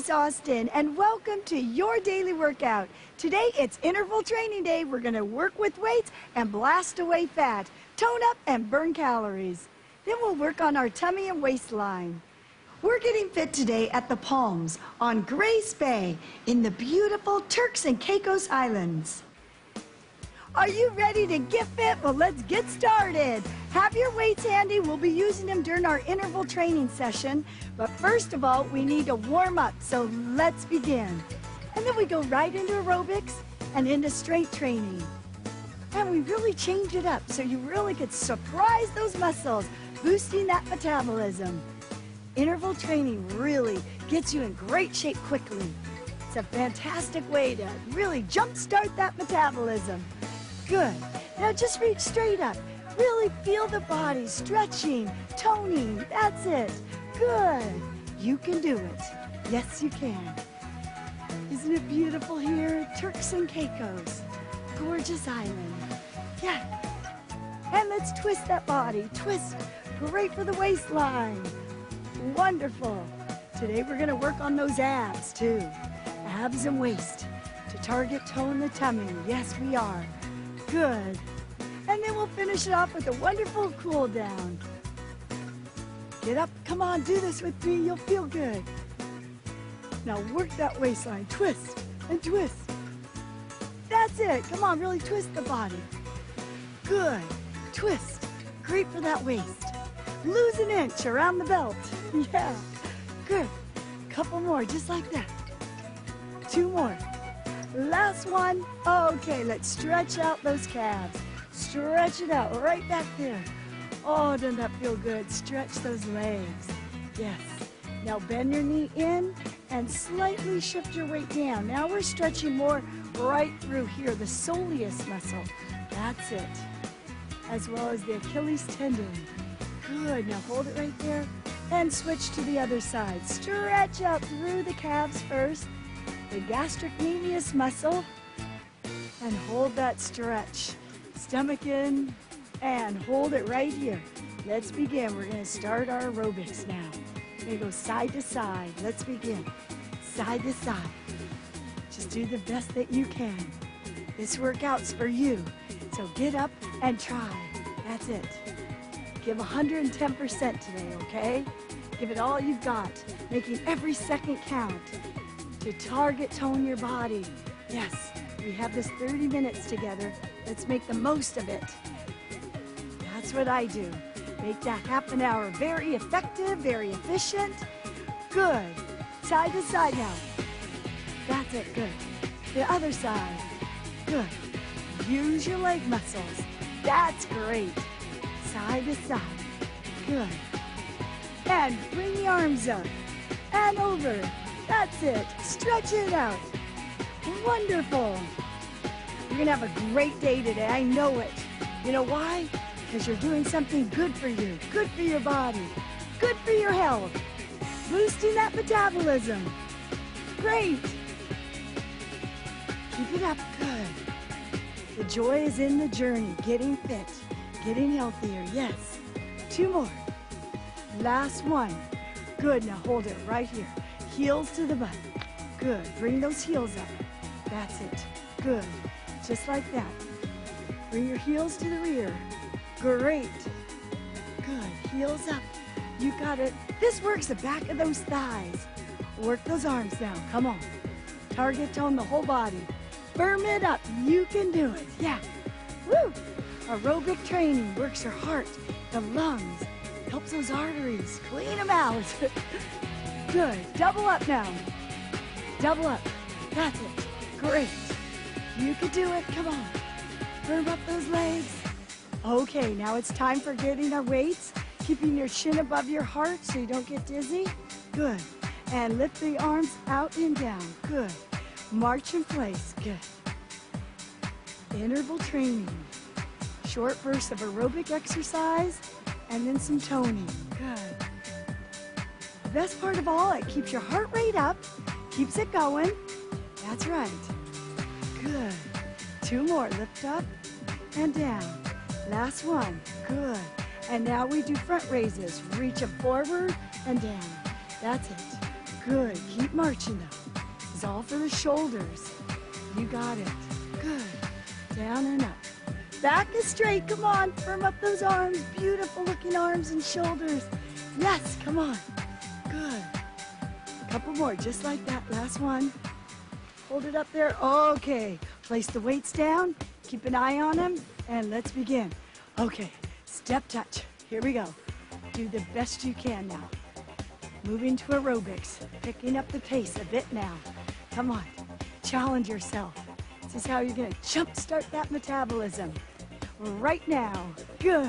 Denise Austin, and welcome to your daily workout. Today it's interval training day. We're going to work with weights and blast away fat, tone up and burn calories. Then we'll work on our tummy and waistline. We're getting fit today at the Palms on Grace Bay in the beautiful Turks and Caicos Islands. Are you ready to get fit? Well, let's get started. Have your weights handy. We'll be using them during our interval training session. But first of all, we need to warm up, so let's begin. And then we go right into aerobics and into strength training. And we really change it up so you really could surprise those muscles, boosting that metabolism. Interval training really gets you in great shape quickly. It's a fantastic way to really jumpstart that metabolism. Good. Now just reach straight up. Really feel the body stretching, toning. That's it. Good. You can do it. Yes, you can. Isn't it beautiful here? Turks and Caicos. Gorgeous island. Yeah. And let's twist that body. Twist. Great for the waistline. Wonderful. Today we're going to work on those abs too. Abs and waist to target tone the tummy. Yes, we are. Good. And then we'll finish it off with a wonderful cool down. Get up. Come on, do this with me. You'll feel good. Now work that waistline. Twist and twist. That's it. Come on, really twist the body. Good. Twist. Great for that waist. Lose an inch around the belt. Yeah. Good. Couple more, just like that. 2 more. Last one. Okay, let's stretch out those calves. Stretch it out right back there. Oh, doesn't that feel good? Stretch those legs. Yes. Now bend your knee in and slightly shift your weight down. Now we're stretching more right through here, the soleus muscle. That's it. As well as the Achilles tendon. Good. Now hold it right there and switch to the other side. Stretch out through the calves first. The gastrocnemius muscle, and hold that stretch. Stomach in, and hold it right here. Let's begin. We're going to start our aerobics now. We're going to go side to side. Let's begin. Side to side. Just do the best that you can. This workout's for you. So get up and try. That's it. Give 110% today, okay? Give it all you've got, making every second count. To target tone your body. Yes, we have this 30 minutes together. Let's make the most of it. That's what I do. Make that half an hour very effective, very efficient. Good. Side to side now. That's it, good. The other side. Good. Use your leg muscles. That's great. Side to side. Good. And bring the arms up and over. That's it. Stretch it out. Wonderful. You're going to have a great day today. I know it. You know why? Because you're doing something good for you, good for your body, good for your health, boosting that metabolism. Great. Keep it up. Good. The joy is in the journey, getting fit, getting healthier. Yes. 2 more. Last one. Good. Now hold it right here. Heels to the butt. Good. Bring those heels up. That's it. Good. Just like that. Bring your heels to the rear. Great. Good. Heels up. You got it. This works the back of those thighs. Work those arms down. Come on. Target tone the whole body. Firm it up. You can do it. Yeah. Woo! Aerobic training works your heart, the lungs, helps those arteries. Clean them out. Good. Double up now. Double up. That's it. Great. You can do it. Come on. Firm up those legs. Okay, now it's time for getting our weights. Keeping your chin above your heart so you don't get dizzy. Good. And lift the arms out and down. Good. March in place. Good. Interval training. Short bursts of aerobic exercise and then some toning. Good. The best part of all, it keeps your heart rate up, keeps it going. That's right. Good. 2 more. Lift up and down. Last one. Good. And now we do front raises. Reach them forward and down. That's it. Good. Keep marching though. This is all for the shoulders. You got it. Good. Down and up. Back is straight. Come on. Firm up those arms. Beautiful looking arms and shoulders. Yes. Come on. Good. A couple more just like that. Last one. Hold it up there. Okay. Place the weights down. Keep an eye on them. And let's begin. Okay. Step touch. Here we go. Do the best you can now. Moving to aerobics. Picking up the pace a bit now. Come on. Challenge yourself. This is how you're going to jumpstart that metabolism. Right now. Good.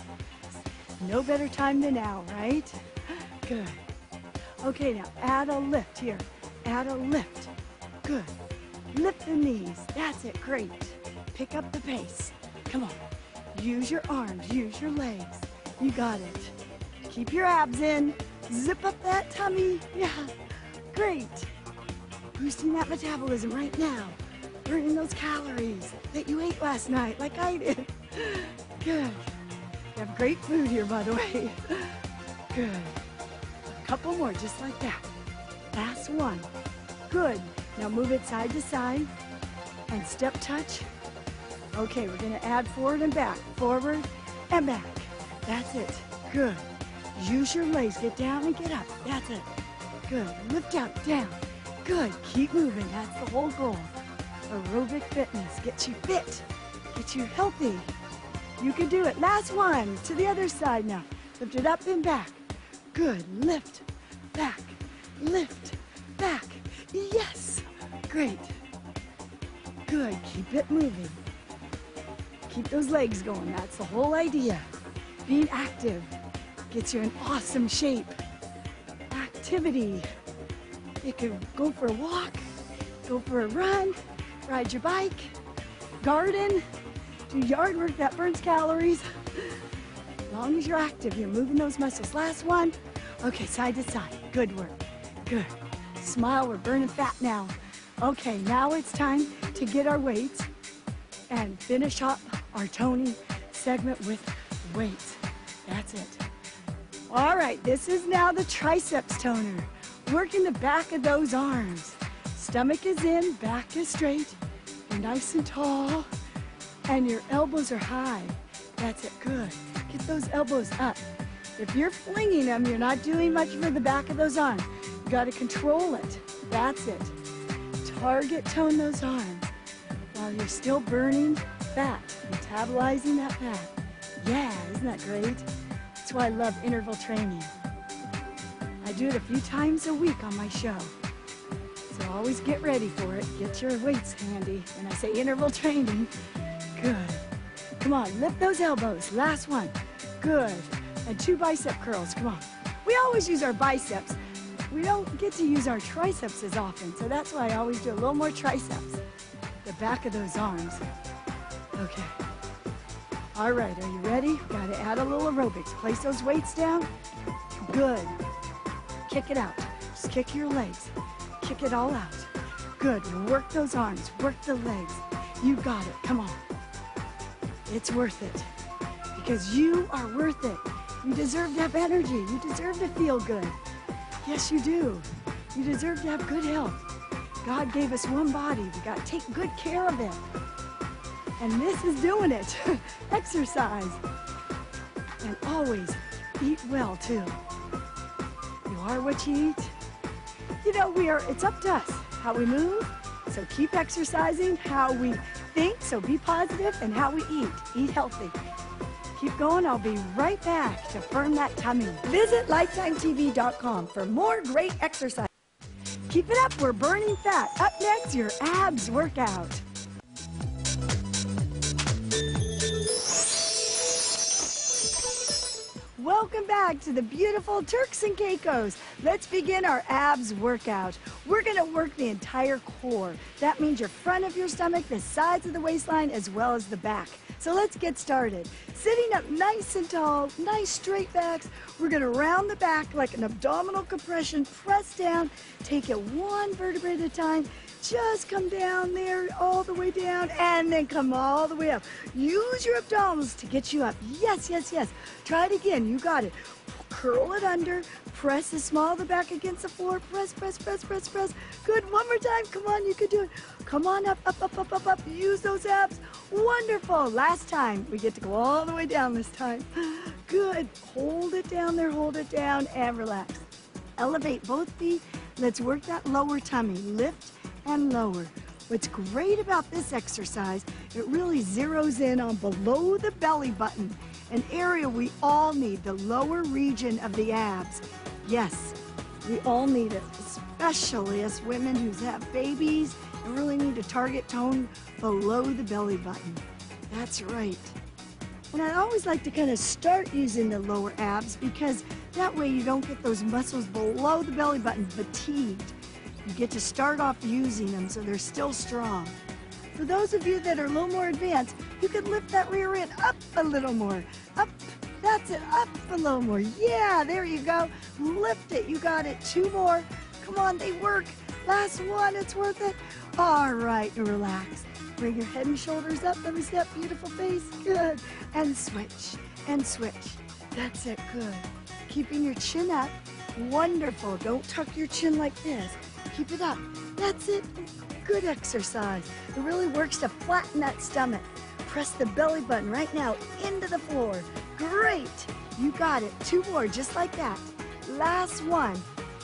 No better time than now, right? Good. Okay, now add a lift here. Add a lift. Good. Lift the knees. That's it. Great. Pick up the pace. Come on. Use your arms. Use your legs. You got it. Keep your abs in. Zip up that tummy. Yeah. Great. Boosting that metabolism right now. Burning those calories that you ate last night like I did. Good. You have great food here, by the way. Good. A couple more just like that. Last one. Good. Now move it side to side and step touch. Okay, we're going to add forward and back. Forward and back. That's it. Good. Use your legs. Get down and get up. That's it. Good. Lift up, down. Good. Keep moving. That's the whole goal. Aerobic fitness. Get you fit. Get you healthy. You can do it. Last one. To the other side now. Lift it up and back. Good. Lift. Back. Lift. Back. Yes. Great. Good. Keep it moving. Keep those legs going. That's the whole idea. Being active gets you in awesome shape. Activity. You could go for a walk, go for a run, ride your bike, garden, do yard work that burns calories. As long as you're active, you're moving those muscles. Last one. Okay, side to side. Good work. Good. Smile, we're burning fat now. Okay, now it's time to get our weights and finish up our toning segment with weights. That's it. All right, this is now the triceps toner. Working the back of those arms. Stomach is in, back is straight. You're nice and tall, and your elbows are high. That's it, good. Get those elbows up. If you're flinging them, you're not doing much for the back of those arms. You gotta control it. That's it. Target tone those arms while you're still burning fat, metabolizing that fat. Yeah, isn't that great? That's why I love interval training. I do it a few times a week on my show. So always get ready for it. Get your weights handy. When I say interval training, good. Come on, lift those elbows. Last one. Good. And 2 bicep curls. Come on. We always use our biceps. We don't get to use our triceps as often, so that's why I always do a little more triceps. The back of those arms. Okay. All right, are you ready? Got to add a little aerobics. Place those weights down. Good. Kick it out. Just kick your legs. Kick it all out. Good. Work those arms. Work the legs. You got it. Come on. It's worth it. Because you are worth it. You deserve to have energy. You deserve to feel good. Yes, you do. You deserve to have good health. God gave us one body. We got to take good care of it. And this is doing it. Exercise. And always eat well, too. You are what you eat. You know, it's up to us how we move. So keep exercising, how we think, so be positive, and how we eat. Eat healthy. Keep going. I'll be right back to firm that tummy. Visit LifetimeTV.com for more great exercise. Keep it up. We're burning fat. Up next, your abs workout. Welcome back to the beautiful Turks and Caicos. Let's begin our abs workout. We're going to work the entire core. That means your front of your stomach, the sides of the waistline, as well as the back. So let's get started. Sitting up nice and tall, nice straight backs. We're going to round the back like an abdominal compression. Press down. Take it one vertebrae at a time. Just come down there, all the way down, and then come all the way up. Use your abdominals to get you up. Yes, yes, yes. Try it again. You got it. curl it under, press the small of the back against the floor, press, press, press, press, press. Good, one more time, come on, you can do it. Come on up, up, up, up, up, up, use those abs. Wonderful, last time. We get to go all the way down this time. Good, hold it down there, hold it down, and relax. Elevate both feet, let's work that lower tummy, lift and lower. What's great about this exercise, it really zeroes in on below the belly button, an area we all need, the lower region of the abs. Yes, we all need it, especially us women who have babies and really need to target tone below the belly button. That's right. And I always like to kind of start using the lower abs because that way you don't get those muscles below the belly button fatigued. You get to start off using them so they're still strong. For those of you that are a little more advanced, you can lift that rear end up a little more. Up, that's it, up a little more. Yeah, there you go. Lift it, you got it. 2 more. Come on, they work. Last one, it's worth it. All right, relax. Bring your head and shoulders up. Let me see that beautiful face. Good. And switch, and switch. That's it, good. Keeping your chin up. Wonderful. Don't tuck your chin like this. Keep it up. That's it. Good exercise. It really works to flatten that stomach. Press the belly button right now into the floor. Great. You got it. 2 more, just like that. Last one.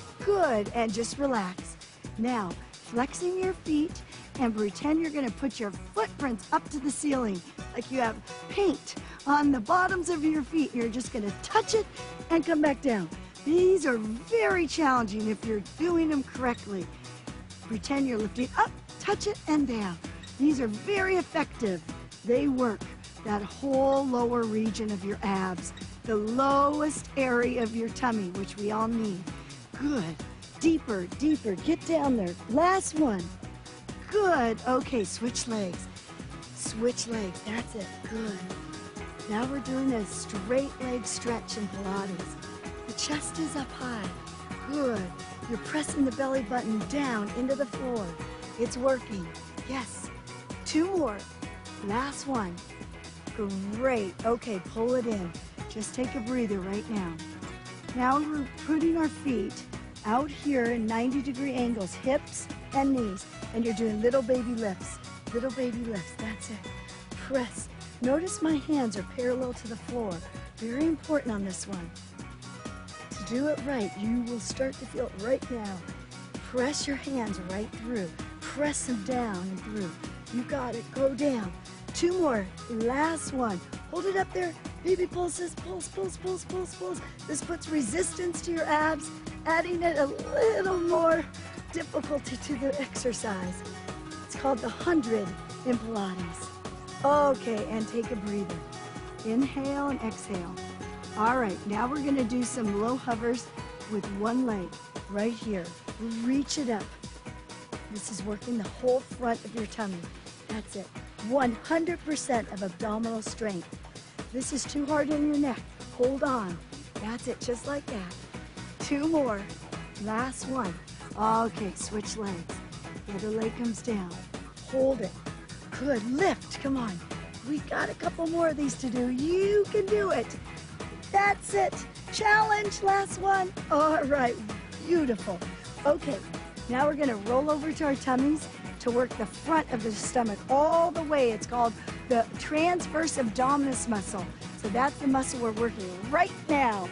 Good. And just relax. Now, flexing your feet and pretend you're going to put your footprints up to the ceiling like you have paint on the bottoms of your feet. You're just going to touch it and come back down. These are very challenging if you're doing them correctly. Pretend you're lifting up, touch it, and down. These are very effective. They work that whole lower region of your abs, the lowest area of your tummy, which we all need. Good. Deeper, deeper. Get down there. Last one. Good. Okay, switch legs. Switch legs. That's it. Good. Now we're doing a straight leg stretch in Pilates. The chest is up high. Good. You're pressing the belly button down into the floor. It's working. Yes. 2 more. Last one. Great. Okay, pull it in. Just take a breather right now. Now we're putting our feet out here in 90-degree angles, hips and knees, and you're doing little baby lifts. Little baby lifts. That's it. Press. Notice my hands are parallel to the floor. Very important on this one. To do it right, you will start to feel it right now. Press your hands right through. Press them down and through. You got it. Go down. 2 more. Last one. Hold it up there. Baby pulses. Pulse, pulse, pulse, pulse, pulse. This puts resistance to your abs, adding it a little more difficulty to the exercise. It's called the 100 in Pilates. Okay, and take a breather. Inhale and exhale. All right, now we're gonna do some low hovers with one leg right here. Reach it up. This is working the whole front of your tummy. That's it. 100% of abdominal strength. This is too hard on your neck. Hold on. That's it, just like that. 2 more. Last one. Okay, switch legs. The other leg comes down. Hold it. Good, lift, come on. We got a couple more of these to do. You can do it. That's it. Challenge, last one. All right, beautiful. Okay, now we're gonna roll over to our tummies to work the front of the stomach all the way. It's called the transverse abdominis muscle. So that's the muscle we're working right now.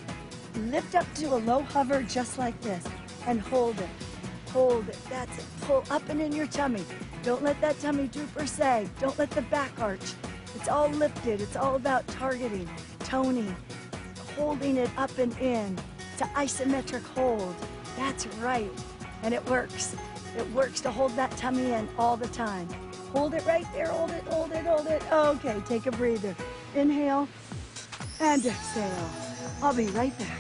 Lift up to a low hover just like this and hold it. Hold it. That's it. Pull up and in your tummy. Don't let that tummy droop or sag. Don't let the back arch. It's all lifted. It's all about targeting, toning, holding it up and in. It's an isometric hold. That's right. And it works. It works to hold that tummy in all the time. Hold it right there. Hold it, hold it, hold it. Okay, take a breather. Inhale and exhale. I'll be right back.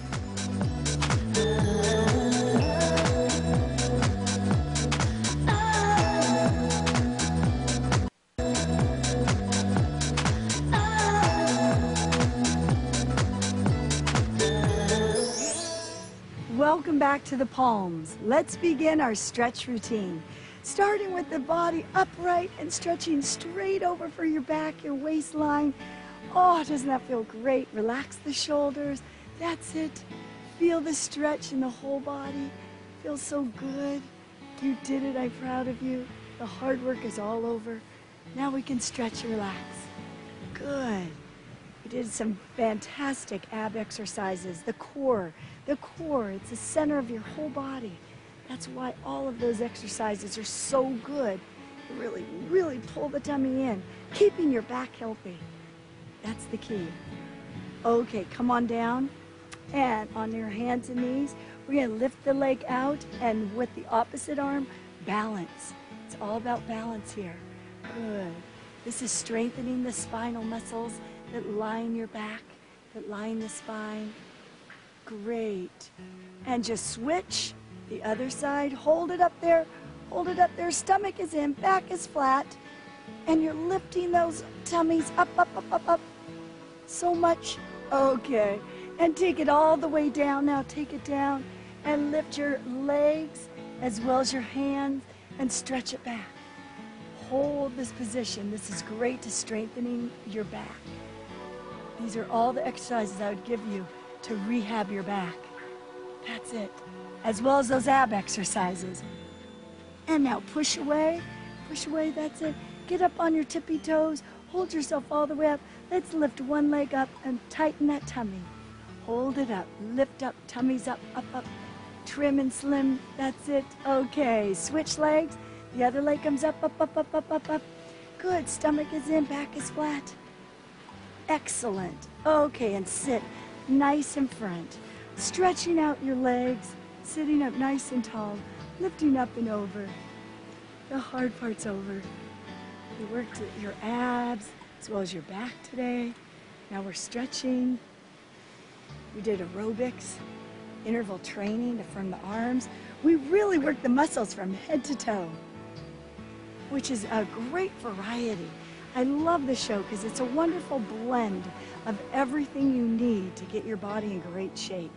Welcome back to the palms. Let's begin our stretch routine. Starting with the body upright and stretching straight over for your back, your waistline. Oh, doesn't that feel great? Relax the shoulders, That's it. Feel the stretch in the whole body. Feels so good. You did it. I'm proud of you. The hard work is all over. Now we can stretch and relax. Good. We did some fantastic ab exercises. The core, it's the center of your whole body. That's why all of those exercises are so good. Really, really pull the tummy in, keeping your back healthy. That's the key. Okay, come on down, and on your hands and knees, we're gonna lift the leg out, and with the opposite arm, balance. It's all about balance here. Good. This is strengthening the spinal muscles that line your back, that line the spine. Great. And just switch the other side. Hold it up there. Hold it up there. Stomach is in, back is flat. And you're lifting those tummies up, up, up, up, up. So much. Okay. And take it all the way down now. Take it down and lift your legs as well as your hands and stretch it back. Hold this position. This is great to strengthening your back. These are all the exercises I would give you to rehab your back. That's it. As well as those ab exercises. And now push away, that's it. Get up on your tippy toes, hold yourself all the way up. Let's lift one leg up and tighten that tummy. Hold it up, lift up, tummies up, up, up. Trim and slim, that's it. Okay, switch legs. The other leg comes up, up, up, up, up, up, up. Good, stomach is in, back is flat. Excellent. Okay, and sit nice in front. Stretching out your legs, sitting up nice and tall, lifting up and over. The hard part's over. We worked your abs as well as your back today. Now we're stretching. We did aerobics, interval training from the arms. We really worked the muscles from head to toe, which is a great variety. I love the show because it's a wonderful blend of everything you need to get your body in great shape.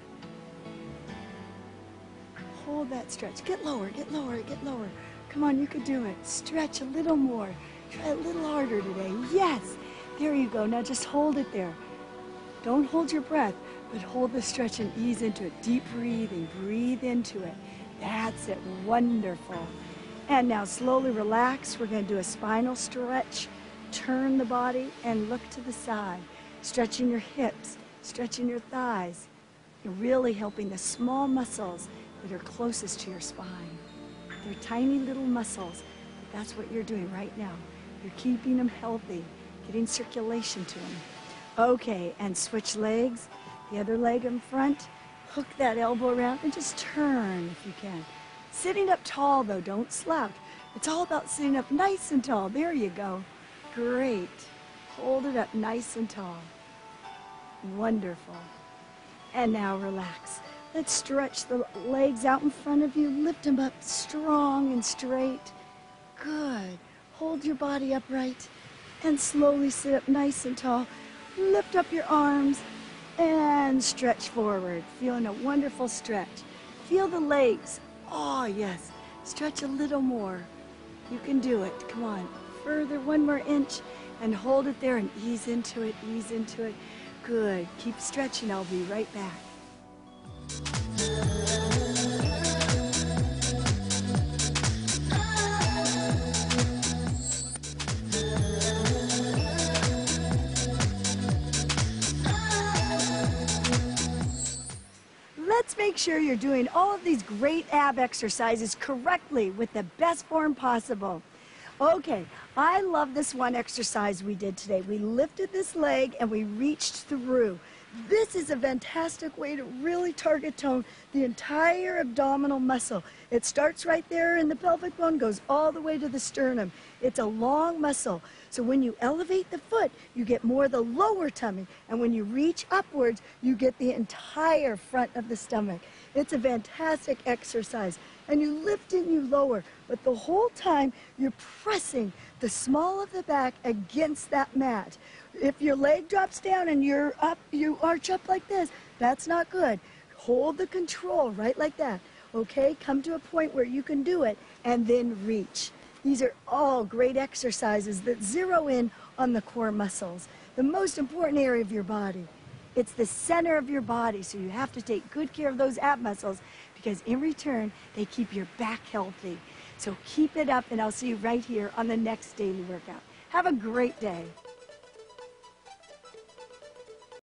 Hold that stretch. Get lower, get lower, get lower. Come on, you could do it. Stretch a little more. Try a little harder today. Yes, there you go. Now just hold it there. Don't hold your breath, but hold the stretch and ease into it. Deep breathing, breathe into it. That's it, wonderful. And now slowly relax. We're gonna do a spinal stretch. Turn the body and look to the side. Stretching your hips, stretching your thighs. You're really helping the small muscles that are closest to your spine. They're tiny little muscles, but that's what you're doing right now. You're keeping them healthy, getting circulation to them. Okay, and switch legs. The other leg in front. Hook that elbow around and just turn if you can. Sitting up tall though, don't slouch. It's all about sitting up nice and tall. There you go. Great. Hold it up nice and tall. Wonderful. And now relax. Let's stretch the legs out in front of you. Lift them up strong and straight. Good. Hold your body upright and slowly sit up nice and tall. Lift up your arms and stretch forward. Feeling a wonderful stretch. Feel the legs. Oh, yes. Stretch a little more. You can do it. Come on. Further, one more inch, and hold it there and ease into it, ease into it. Good. Keep stretching. I'll be right back. Let's make sure you're doing all of these great ab exercises correctly with the best form possible. Okay, I love this one exercise we did today. We lifted this leg and we reached through. This is a fantastic way to really target tone the entire abdominal muscle. It starts right there in the pelvic bone, goes all the way to the sternum. It's a long muscle. So when you elevate the foot, you get more of the lower tummy. And when you reach upwards, you get the entire front of the stomach. It's a fantastic exercise. And you lift and you lower, but the whole time you're pressing the small of the back against that mat. If your leg drops down and you're up, you arch up like this, that's not good. Hold the control right like that, okay? Come to a point where you can do it and then reach. These are all great exercises that zero in on the core muscles, the most important area of your body. It's the center of your body, so you have to take good care of those ab muscles because in return, they keep your back healthy. So keep it up, and I'll see you right here on the next daily workout. Have a great day.